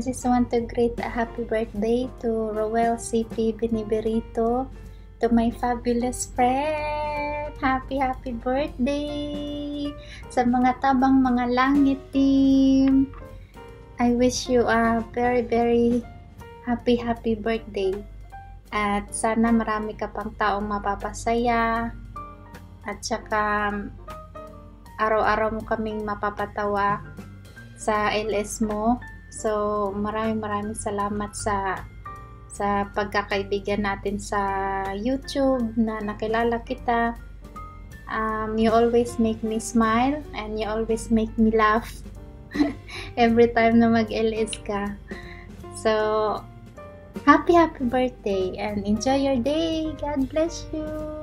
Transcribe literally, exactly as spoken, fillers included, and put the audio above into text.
I just want to greet a happy birthday to Roel C P Beniberito, to my fabulous friend. Happy, happy birthday! Sa mga tabang mga langit team, I wish you a very, very happy, happy birthday. At sana marami ka pang taong mapapasaya. At saka, araw-araw mo kaming mapapatawa sa L S mo. So, maraming maraming salamat sa sa pagkakaibigan natin sa YouTube na nakilala kita. Um, you always make me smile and you always make me laugh every time na mag-L S ka. So, happy happy birthday and enjoy your day. God bless you.